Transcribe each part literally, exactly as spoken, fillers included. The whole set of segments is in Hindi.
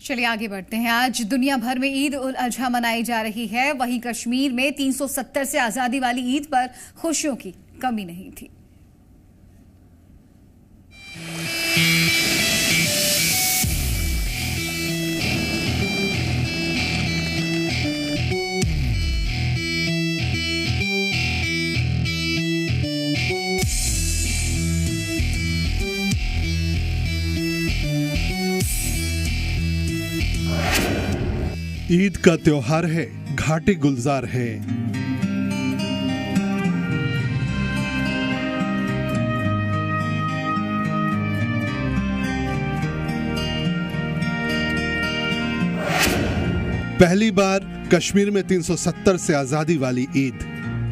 चलिए आगे बढ़ते हैं। आज दुनिया भर में ईद उल अजहा मनाई जा रही है। वहीं कश्मीर में तीन सौ सत्तर से आजादी वाली ईद पर खुशियों की कमी नहीं थी। ईद का त्योहार है, घाटी गुलजार है। पहली बार कश्मीर में तीन सौ सत्तर से आजादी वाली ईद।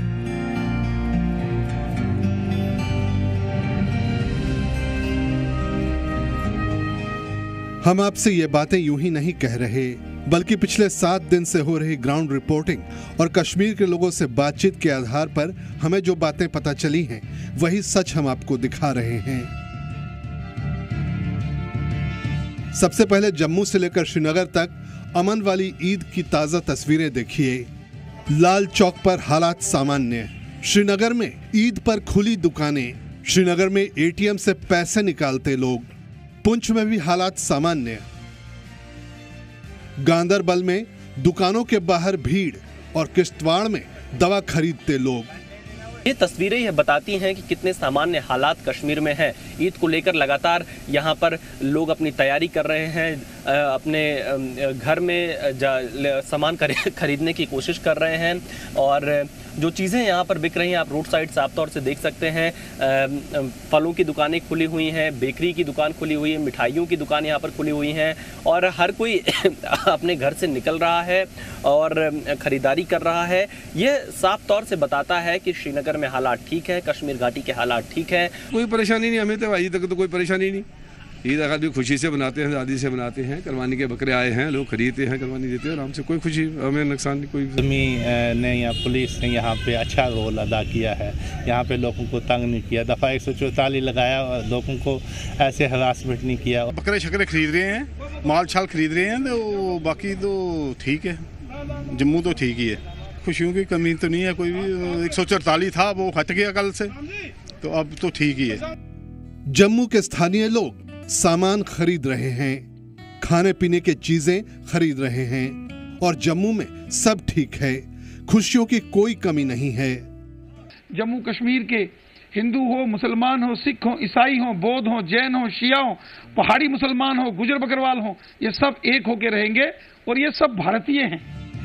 हम आपसे ये बातें यूं ही नहीं कह रहे, बल्कि पिछले सात दिन से हो रही ग्राउंड रिपोर्टिंग और कश्मीर के लोगों से बातचीत के आधार पर हमें जो बातें पता चली हैं, वही सच हम आपको दिखा रहे हैं। सबसे पहले जम्मू से लेकर श्रीनगर तक अमन वाली ईद की ताजा तस्वीरें देखिए। लाल चौक पर हालात सामान्य, श्रीनगर में ईद पर खुली दुकानें, श्रीनगर में एटीएम से पैसे निकालते लोग। पुंछ में भी हालात सामान्य, गांदरबल में दुकानों के बाहर भीड़ और किश्तवाड़ में दवा खरीदते लोग। ये तस्वीरें यह बताती हैं कि कितने सामान्य हालात कश्मीर में हैं। ईद को लेकर लगातार यहाँ पर लोग अपनी तैयारी कर रहे हैं, अपने घर में सामान खरीदने की कोशिश कर रहे हैं और जो चीज़ें यहाँ पर बिक रही हैं आप रोड साइड साफ तौर से देख सकते हैं। फलों की दुकानें खुली हुई हैं, बेकरी की दुकान खुली हुई है, मिठाइयों की दुकान यहाँ पर खुली हुई हैं और हर कोई अपने घर से निकल रहा है और ख़रीदारी कर रहा है। ये साफ तौर से बताता है कि श्रीनगर में हालात ठीक है, कश्मीर घाटी के हालात ठीक है। कोई परेशानी नहीं, हमें तो ईद तक तो कोई परेशानी नहीं। ईद अगर भी खुशी से बनाते हैं, दादी से बनाते हैं, कुर्बानी के बकरे आए हैं, लोग खरीदते हैं, कुर्बानी देते हैं आराम से, कोई खुशी हमें नुकसान नहीं। कोई ने या पुलिस ने यहाँ पे अच्छा रोल अदा किया है, यहाँ पे लोगों को तंग नहीं किया, दफ़ा एक सौ चौतालीस लगाया और लोगों को ऐसे हरासमेंट नहीं किया। बकरे शकरे खरीद रहे हैं, माल छाल खरीद रहे हैं, तो बाकी तो ठीक है, जम्मू तो ठीक ही है, खुशियों की कमी तो नहीं है कोई भी। एक सौ चौतालीस था वो हट गया कल से, तो अब तो ठीक ही है। जम्मू के स्थानीय लोग सामान खरीद रहे हैं, खाने पीने के चीजें खरीद रहे हैं और जम्मू में सब ठीक है, खुशियों की कोई कमी नहीं है। जम्मू कश्मीर के हिंदू हो, मुसलमान हो, सिख हो, ईसाई हो, बौद्ध हो, जैन हो, शिया हो, पहाड़ी मुसलमान हो, गुजर बकरवाल हो, ये सब एक होके रहेंगे और ये सब भारतीय हैं।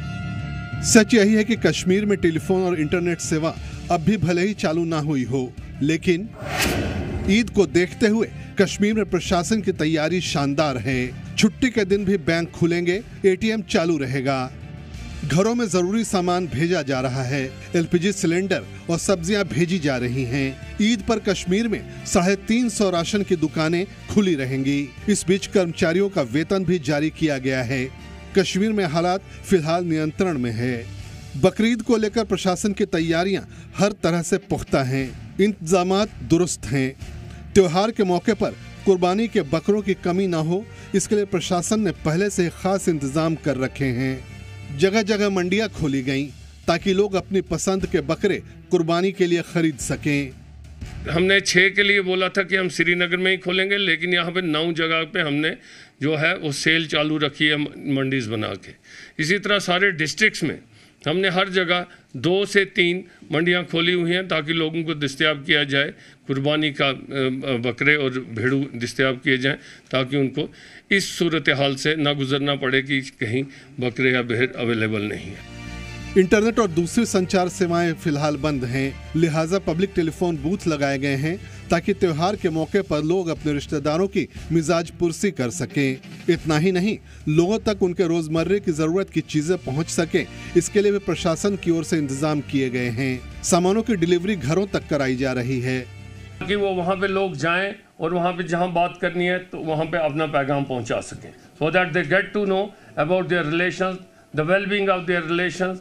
सच यही है कि कश्मीर में टेलीफोन और इंटरनेट सेवा अब भी भले ही चालू ना हुई हो, लेकिन ईद को देखते हुए कश्मीर में प्रशासन की तैयारी शानदार है। छुट्टी के दिन भी बैंक खुलेंगे, एटीएम चालू रहेगा, घरों में जरूरी सामान भेजा जा रहा है, एलपीजी सिलेंडर और सब्जियां भेजी जा रही हैं। ईद पर कश्मीर में साढ़े तीन सौ राशन की दुकानें खुली रहेंगी। इस बीच कर्मचारियों का वेतन भी जारी किया गया है। कश्मीर में हालात फिलहाल नियंत्रण में है। बकरीद को लेकर प्रशासन की तैयारियां हर तरह से पुख्ता हैं, इंतजामात दुरुस्त हैं। त्योहार के मौके पर कुर्बानी के बकरों की कमी ना हो, इसके लिए प्रशासन ने पहले से खास इंतजाम कर रखे हैं। जगह जगह मंडियां खोली गईं ताकि लोग अपनी पसंद के बकरे कुर्बानी के लिए खरीद सकें। हमने छः के लिए बोला था कि हम श्रीनगर में ही खोलेंगे, लेकिन यहाँ पे नौ जगह पे हमने जो है वो सेल चालू रखी है मंडीज बना के। इसी तरह सारे डिस्ट्रिक्ट्स में हमने हर जगह दो से तीन मंडियां खोली हुई हैं ताकि लोगों को दस्तयाब किया जाए, कुर्बानी का बकरे और भेड़ू दस्तयाब किए जाएं, ताकि उनको इस सूरत हाल से ना गुजरना पड़े कि कहीं बकरे या भेड़ अवेलेबल नहीं है। इंटरनेट और दूसरी संचार सेवाएं फिलहाल बंद हैं, लिहाजा पब्लिक टेलीफोन बूथ लगाए गए हैं ताकि त्योहार के मौके पर लोग अपने रिश्तेदारों की मिजाज पुरसी कर सकें। इतना ही नहीं, लोगों तक उनके रोजमर्रे की जरूरत की चीजें पहुंच सके, इसके लिए भी प्रशासन की ओर से इंतजाम किए गए हैं। सामानों की डिलीवरी घरों तक कराई जा रही है कि वो वहाँ पे लोग जाएं और वहाँ पे जहाँ बात करनी है तो वहाँ पे अपना पैगाम पहुँचा सकें, so that they get to know about their relations, the wellbeing of their relations,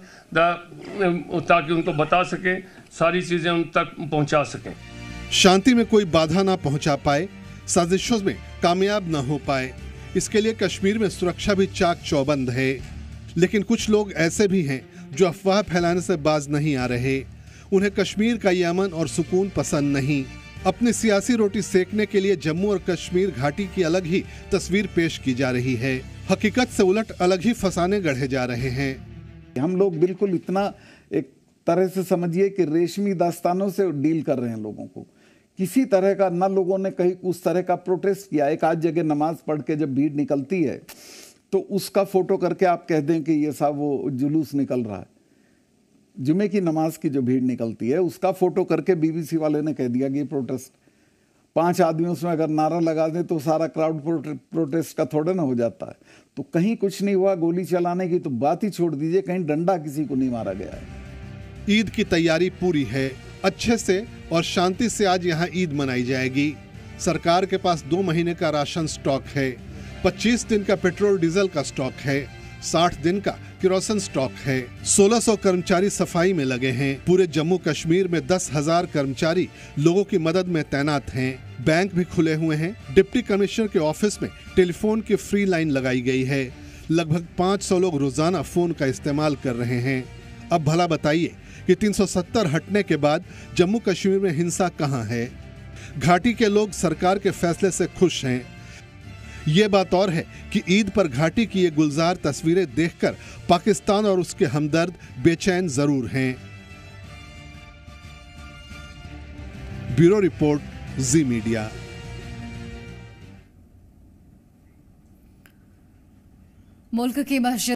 the ताकि उनको बता सकें, सारी चीज़ें उन तक पहुँचा सकें। शांति में कोई बाधा ना पहुंचा पाए, साजिशों में कामयाब न हो पाए, इसके लिए कश्मीर में सुरक्षा भी चाक चौबंद है। लेकिन कुछ लोग ऐसे भी हैं जो अफवाह फैलाने से बाज नहीं आ रहे। उन्हें कश्मीर का ये अमन और सुकून पसंद नहीं। अपनी सियासी रोटी सेकने के लिए जम्मू और कश्मीर घाटी की अलग ही तस्वीर पेश की जा रही है। हकीकत से उलट अलग ही फसाने गढ़े जा रहे हैं। हम लोग बिल्कुल इतना एक तरह से समझिए कि रेशमी दास्तानों से डील कर रहे हैं लोगों को। किसी तरह का न लोगों ने कहीं उस तरह का प्रोटेस्ट किया। एक आध जगह नमाज पढ़ के जब भीड़ निकलती है तो उसका फोटो करके आप कह दें कि ये साहब वो जुलूस निकल रहा है। जुमे की नमाज की जो भीड़ निकलती है उसका फोटो करके बीबीसी वाले ने कह दिया कि ये प्रोटेस्ट। पांच आदमी उसमें अगर नारा लगा दें तो सारा क्राउड प्रोटेस्ट का थोड़ा ना हो जाता है। तो कहीं कुछ नहीं हुआ, गोली चलाने की तो बात ही छोड़ दीजिए, कहीं डंडा किसी को नहीं मारा गया है। ईद की तैयारी पूरी है। अच्छे से और शांति से आज यहाँ ईद मनाई जाएगी। सरकार के पास दो महीने का राशन स्टॉक है, पच्चीस दिन का पेट्रोल डीजल का स्टॉक है, साठ दिन का किरोसिन स्टॉक है। सोलह सौ कर्मचारी सफाई में लगे हैं। पूरे जम्मू कश्मीर में दस हजार कर्मचारी लोगों की मदद में तैनात हैं। बैंक भी खुले हुए हैं। डिप्टी कमिश्नर के ऑफिस में टेलीफोन की फ्री लाइन लगाई गई है। लगभग पाँच सौ लोग रोजाना फोन का इस्तेमाल कर रहे हैं। अब भला बताइए कि तीन सौ सत्तर हटने के बाद जम्मू कश्मीर में हिंसा कहां है? घाटी के लोग सरकार के फैसले से खुश हैं। ये बात और है कि ईद पर घाटी की ये गुलजार तस्वीरें देखकर पाकिस्तान और उसके हमदर्द बेचैन जरूर हैं। Bureau report, Zee media. मुल्क की मस्जिद